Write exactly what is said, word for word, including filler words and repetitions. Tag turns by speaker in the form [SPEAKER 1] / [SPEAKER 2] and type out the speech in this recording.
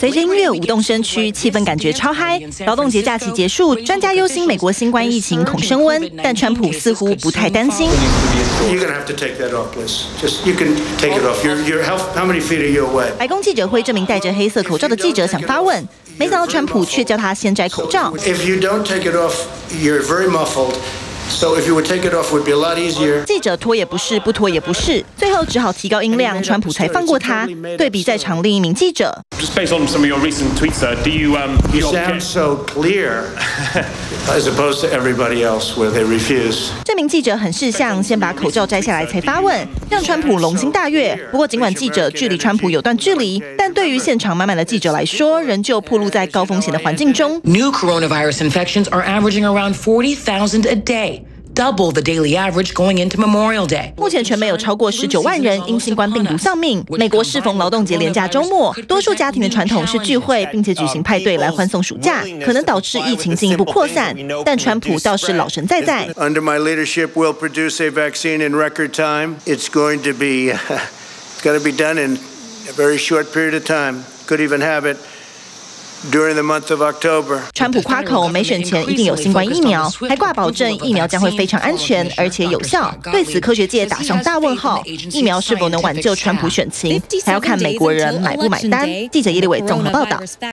[SPEAKER 1] 随着音乐舞动身躯，气氛感觉超嗨。劳动节假期结束，专家忧心美国新冠疫情恐升温，但川普似乎不太担心。白宫记者会，这名戴着黑色口罩的记者想发问，没想到川普却叫他先摘口罩。
[SPEAKER 2] So if you would take it off, would be a lot easier.
[SPEAKER 1] 记者脱也不是，不脱也不是，最后只好提高音量，川普才放过他。对比在场另一名记者
[SPEAKER 3] ，Just based on some of your recent tweets, sir, do you um?
[SPEAKER 2] You sound so clear, as opposed to everybody else where they refuse.
[SPEAKER 1] 这名记者很识相，先把口罩摘下来才发问，让川普龙心大悦。不过尽管记者距离川普有段距离，但对于现场满满的记者来说，仍旧暴露在高风险的环境中。
[SPEAKER 4] New coronavirus infections are averaging around forty thousand a day.Double the daily average going into Memorial Day.
[SPEAKER 1] 目前全美有超过十九万人因新冠病毒丧命。美国适逢劳动节连假周末，多数家庭的传统是聚会，并且举行派对来欢送暑假，可能导致疫情进一步扩散。但川普倒是老神在在。
[SPEAKER 2] Under my leadership, we'll produce a vaccine in record time. It's going to be, it's got to be done in a very short period of time. Could even have it.During the month of October，
[SPEAKER 1] 川普夸口没选前一定有新冠疫苗，还挂保证疫苗将会非常安全而且有效。对此，科学界打上大问号。疫苗是否能挽救川普选情，还要看美国人买不买单。记者叶立伟综合报道。